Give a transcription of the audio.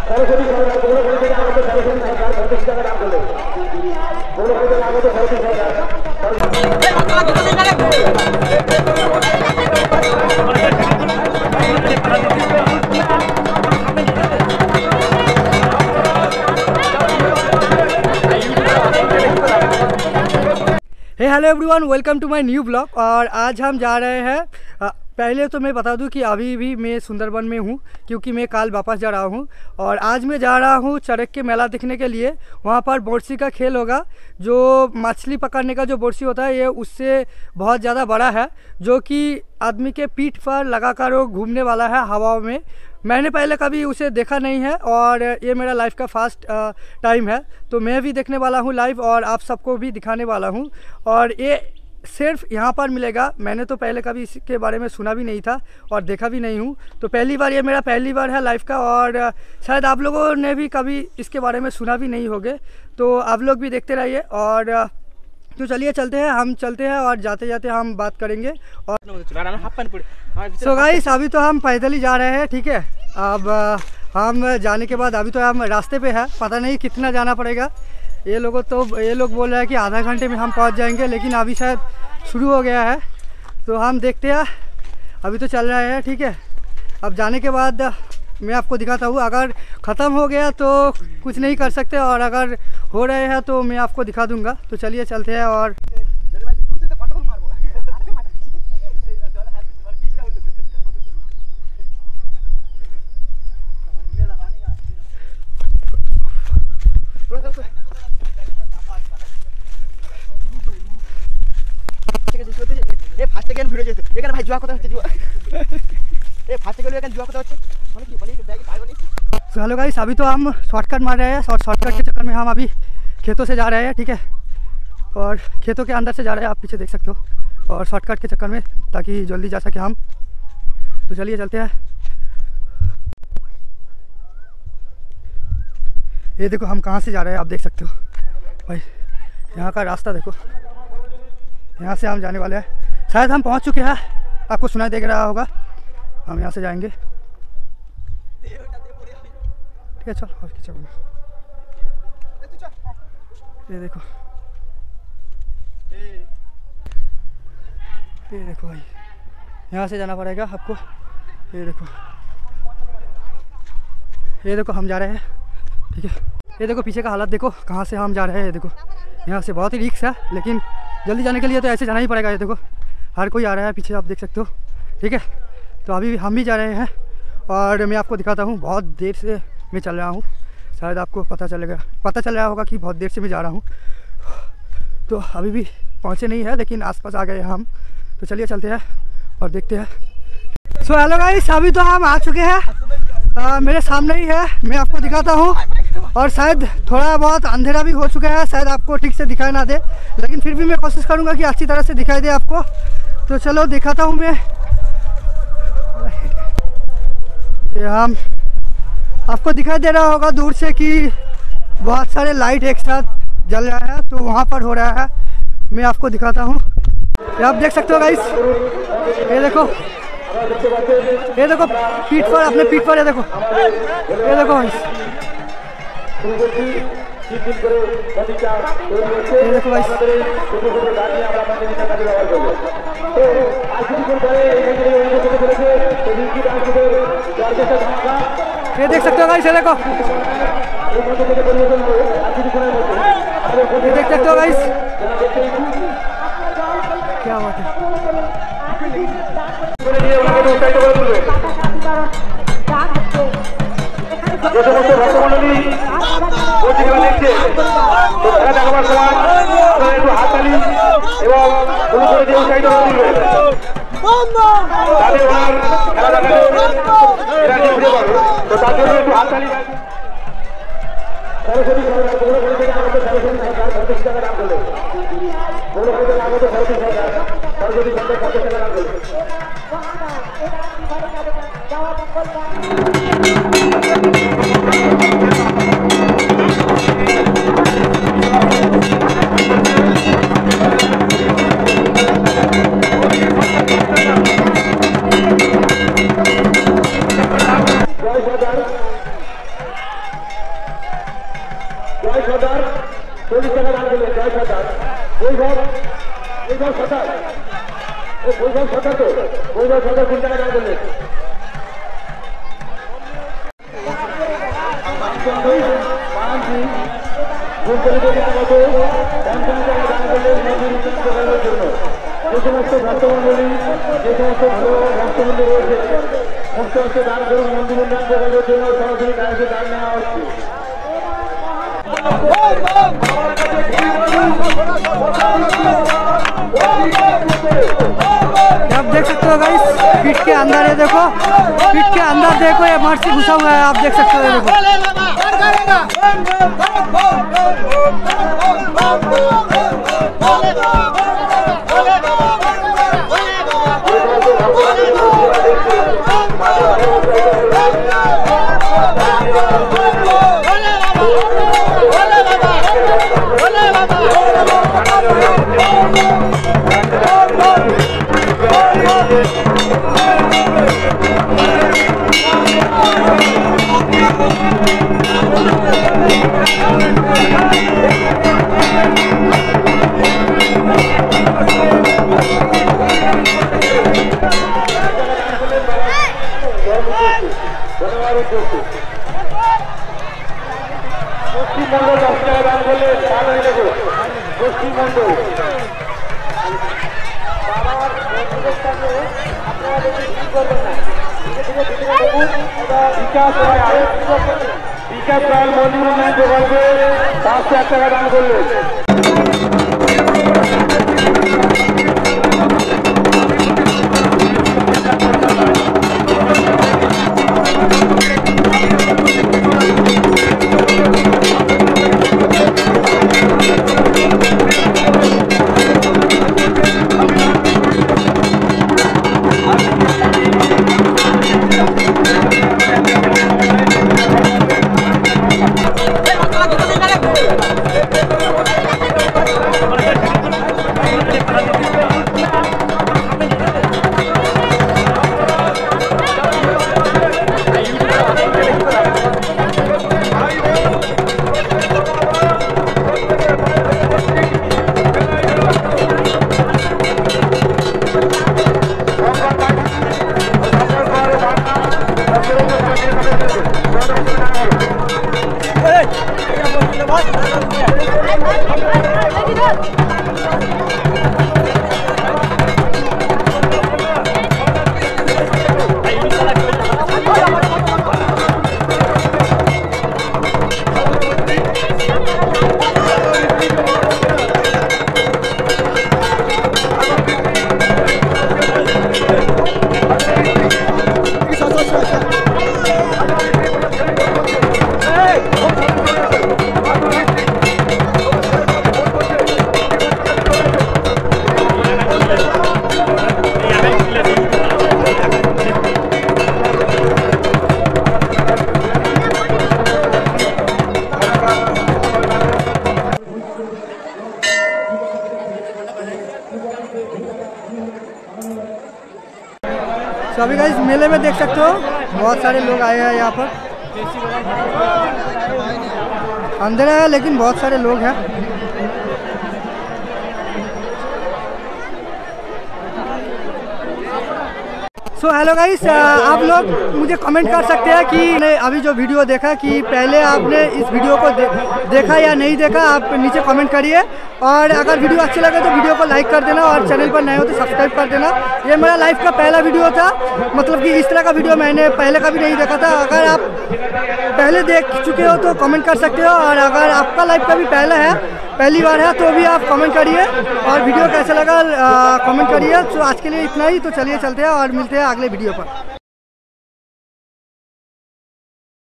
Hello everyone, welcome to my new blog. और आज हम जा रहे हैं, पहले तो मैं बता दूं कि अभी भी मैं सुंदरबन में हूं, क्योंकि मैं कल वापस जा रहा हूं। और आज मैं जा रहा हूं चरक के मेला देखने के लिए। वहां पर बोरसी का खेल होगा, जो मछली पकड़ने का जो बोरसी होता है, ये उससे बहुत ज़्यादा बड़ा है, जो कि आदमी के पीठ पर लगाकर वो घूमने वाला है हवा में। मैंने पहले कभी उसे देखा नहीं है और ये मेरा लाइफ का फर्स्ट टाइम है, तो मैं भी देखने वाला हूँ लाइव और आप सबको भी दिखाने वाला हूँ। और ये सिर्फ यहाँ पर मिलेगा। मैंने तो पहले कभी इसके बारे में सुना भी नहीं था और देखा भी नहीं हूँ, तो पहली बार, ये मेरा पहली बार है लाइफ का। और शायद आप लोगों ने भी कभी इसके बारे में सुना भी नहीं होगे, तो आप लोग भी देखते रहिए। और तो चलिए चलते हैं, हम चलते हैं और जाते जाते हम बात करेंगे। और सो गाइस, अभी तो हम पैदल ही जा रहे हैं, ठीक है। अब हम जाने के बाद, अभी तो हम रास्ते पे है, पता नहीं कितना जाना पड़ेगा। ये लोग बोल रहे हैं कि आधा घंटे में हम पहुंच जाएंगे, लेकिन अभी शायद शुरू हो गया है, तो हम देखते हैं। अभी तो चल रहे हैं, ठीक है। अब जाने के बाद मैं आपको दिखाता हूँ। अगर ख़त्म हो गया तो कुछ नहीं कर सकते, और अगर हो रहे हैं तो मैं आपको दिखा दूँगा। तो चलिए चलते हैं। और हेलो गाइस, अभी तो हम शॉर्टकट मार रहे हैं, शॉर्टकट के चक्कर में हम अभी खेतों से जा रहे हैं, ठीक है। और खेतों के अंदर से जा रहे हैं, आप पीछे देख सकते हो, और शॉर्टकट के चक्कर में, ताकि जल्दी जा सके हम। तो चलिए चलते हैं। ये देखो हम कहाँ से जा रहे हैं, आप देख सकते हो भाई, यहाँ का रास्ता देखो। यहाँ से हम जाने वाले हैं, शायद हम पहुँच चुके हैं, आपको सुनाई दे रहा होगा। हम यहाँ से जाएंगे, ठीक है। चल और चलो, ये देखो, ये देखो भाई, यहाँ से जाना पड़ेगा आपको। ये देखो, ये देखो हम जा रहे हैं, ठीक है। ये देखो पीछे का हालत देखो, कहाँ से हम जा रहे हैं। ये देखो, यहाँ से बहुत ही रिस्क है, लेकिन जल्दी जाने के लिए तो ऐसे जाना ही पड़ेगा। ये देखो हर कोई आ रहा है पीछे, आप देख सकते हो, ठीक है। तो अभी हम भी जा रहे हैं और मैं आपको दिखाता हूँ। बहुत देर से मैं चल रहा हूँ, शायद आपको पता चल रहा होगा कि बहुत देर से मैं जा रहा हूँ। तो अभी भी पहुँचे नहीं है, लेकिन आसपास आ गए हैं हम। तो चलिए चलते हैं और देखते हैं। सो हेलो गाइस, अभी तो हम आ चुके हैं, मेरे सामने ही है, मैं आपको दिखाता हूँ। और शायद थोड़ा बहुत अंधेरा भी हो चुका है, शायद आपको ठीक से दिखाई ना दे, लेकिन फिर भी मैं कोशिश करूँगा कि अच्छी तरह से दिखाई दे आपको। तो चलो दिखाता हूँ मैं। हम आपको दिखाई दे रहा होगा दूर से कि बहुत सारे लाइट एक साथ जल रहा है, तो वहाँ पर हो रहा है। मैं आपको दिखाता हूँ, आप देख सकते हो गाइस। ये देखो, ये देखो पीठ पर, अपने पीठ पर, ये देखो, ये देखो गाइस, ये देखो गाइस, ये देख सकते हो गाइस, ये देखो, ये देख सकते हो गाइस, क्या बात है। 40 টাকা দান করলেন জয় সরকার। বৈভব সরকার, বৈভব সরকার তো বৈভব সরকার 3 টাকা দান করলেন। যে সমস্ত ভক্তমন্ডলী, যে সমস্ত ভালো ভক্তবৃন্দ রয়েছে মুক্ত হচ্ছে দান করুন। মন্দির উন্নয়ন প্রকল্পের জন্য সরাসরি কাছে দান নেওয়া হচ্ছে। आप देख सकते हो गाइस, पीठ के अंदर है, देखो पीठ के अंदर देखो ये मर्सी घुसा हुआ है, आप देख सकते हो। देखो পশ্চিমবঙ্গ 10 টাকা দান করলে ভালোই দেখো। পশ্চিমবঙ্গ বিকাশ রায় মন্দির উন্নয়ন প্রকল্পে 5,000 টাকা দান করলেন। तो अभी गाइस मेले में देख सकते हो बहुत सारे लोग आए हैं यहाँ पर। अंधेरा है लेकिन बहुत सारे लोग हैं। सो हेलो गाइस, आप लोग मुझे कमेंट कर सकते हैं कि अभी जो वीडियो देखा कि पहले आपने इस वीडियो को देखा या नहीं देखा, आप नीचे कमेंट करिए। और अगर वीडियो अच्छा लगे तो वीडियो को लाइक कर देना और चैनल पर नए हो तो सब्सक्राइब कर देना। ये मेरा लाइफ का पहला वीडियो था, मतलब कि इस तरह का वीडियो मैंने पहले कभी नहीं देखा था। अगर आप पहले देख चुके हो तो कमेंट कर सकते हो, और अगर आपका लाइफ का भी पहली बार है तो भी आप कमेंट करिए और वीडियो कैसा लगा कमेंट करिए। तो आज के लिए इतना ही, तो चलिए चलते हैं और मिलते हैं अगले वीडियो पर।